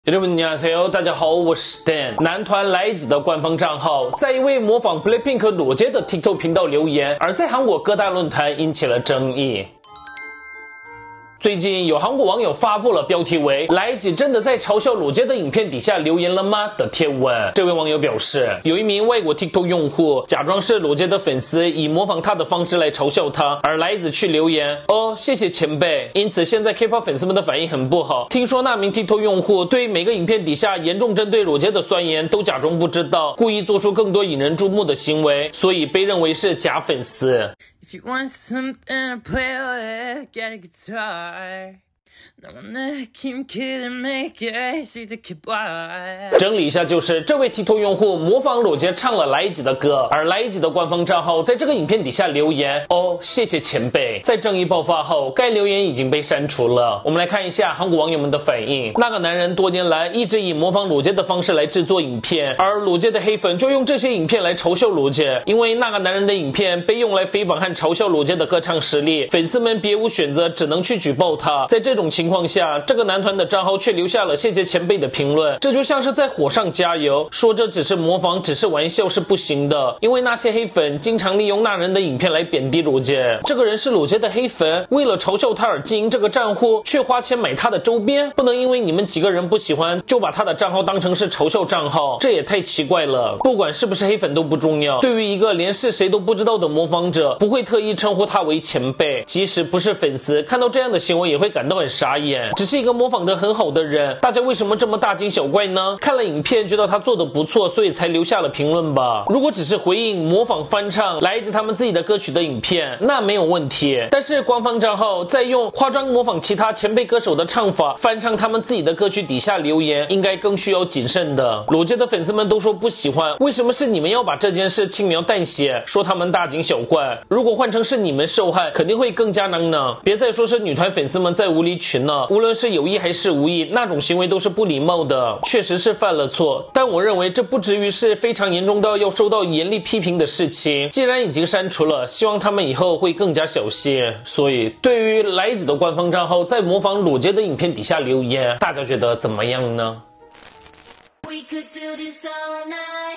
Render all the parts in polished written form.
여러분안녕하세요，大家好，我是 Dan。男团来吉的官方账号在一位模仿 BLACKPINK 裸接的 TikTok 频道留言，而在韩国各大论坛引起了争议。最近有韩国网友发布了标题为“来吉真的在嘲笑裸接的影片底下留言了吗”的贴文。这位网友表示，有一名外国 TikTok 用户假装是裸接的粉丝，以模仿他的方式来嘲笑他，而来吉去留言哦，谢谢前辈。因此现在 K-pop 粉丝们的反应很不好。听说那名 TikTok 用户对每个影片底下严重针对裸接的酸言都假装不知道，故意做出更多引人注目的行为，所以被认为是假粉丝。 If you want something to play with, get a guitar. 整理一下，就是这位 TikTok 用户模仿裸接唱了来吉的歌，而来吉的官方账号在这个影片底下留言哦，谢谢前辈。在争议爆发后，该留言已经被删除了。我们来看一下韩国网友们的反应。那个男人多年来一直以模仿裸接的方式来制作影片，而裸接的黑粉就用这些影片来嘲笑裸接，因为那个男人的影片被用来诽谤和嘲笑裸接的歌唱实力，粉丝们别无选择，只能去举报他。在这种情况下，这个男团的账号却留下了谢谢前辈的评论，这就像是在火上加油，说这只是模仿，只是玩笑是不行的，因为那些黑粉经常利用那人的影片来贬低裸接。这个人是裸接的黑粉，为了嘲笑他而经营这个账户，却花钱买他的周边，不能因为你们几个人不喜欢，就把他的账号当成是嘲笑账号，这也太奇怪了。不管是不是黑粉都不重要，对于一个连是谁都不知道的模仿者，不会特意称呼他为前辈，即使不是粉丝，看到这样的行为也会感到很傻眼。只是一个模仿得很好的人，大家为什么这么大惊小怪呢？看了影片觉得他做得不错，所以才留下了评论吧。如果只是回应模仿翻唱来自他们自己的歌曲的影片，那没有问题。但是官方账号在用夸张模仿其他前辈歌手的唱法翻唱他们自己的歌曲底下留言，应该更需要谨慎的。裸接的粉丝们都说不喜欢，为什么是你们要把这件事轻描淡写，说他们大惊小怪？如果换成是你们受害，肯定会更加囊呢。别再说是女团粉丝们在无理取闹，无论是有意还是无意，那种行为都是不礼貌的，确实是犯了错，但我认为这不至于是非常严重到要受到严厉批评的事情。既然已经删除了，希望他们以后会更加小心。所以对于来吉的官方账号在模仿裸接的影片底下留言，大家觉得怎么样呢？ We could do this all night.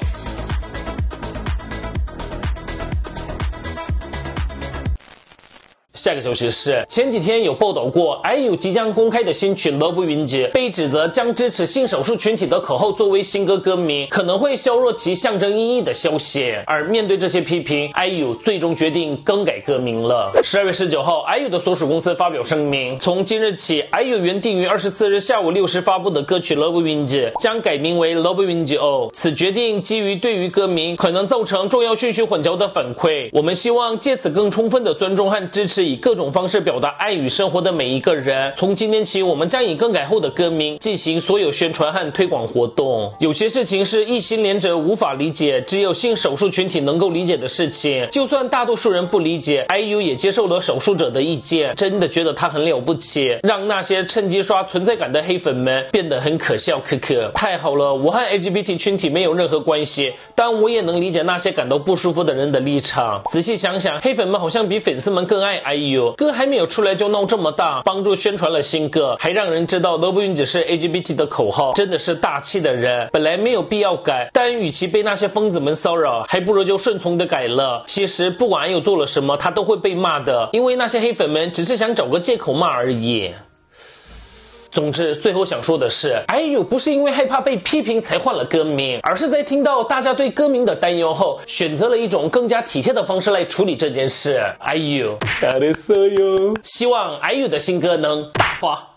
下个消息是，前几天有报道过 IU 即将公开的新曲 Love Wins 被指责将支持性少数群体的口号作为新歌歌名，可能会削弱其象征意义的消息。而面对这些批评， IU 最终决定更改歌名了。12月19号 IU 的所属公司发表声明，从今日起 IU 原定于24日下午6时发布的歌曲 Love Wins 将改名为 Love Wins O。 此决定基于对于歌名可能造成重要顺序混淆的反馈，我们希望借此更充分的尊重和支持以各种方式表达爱与生活的每一个人。从今天起，我们将以更改后的歌名进行所有宣传和推广活动。有些事情是异性恋者无法理解，只有性少数群体能够理解的事情。就算大多数人不理解， IU 也接受了少数者的意见，真的觉得他很了不起，让那些趁机刷存在感的黑粉们变得很可笑。可可，太好了，我和 LGBT 群体没有任何关系，但我也能理解那些感到不舒服的人的立场。仔细想想，黑粉们好像比粉丝们更爱 IU，歌还没有出来就闹这么大，帮助宣传了新歌，还让人知道 Love Wins 是 LGBT 的口号，真的是大气的人。本来没有必要改，但与其被那些疯子们骚扰，还不如就顺从的改了。其实不管 IU 做了什么，他都会被骂的，因为那些黑粉们只是想找个借口骂而已。总之，最后想说的是 ，IU 不是因为害怕被批评才换了歌名，而是在听到大家对歌名的担忧后，选择了一种更加体贴的方式来处理这件事。IU， 希望 IU 的新歌能大发。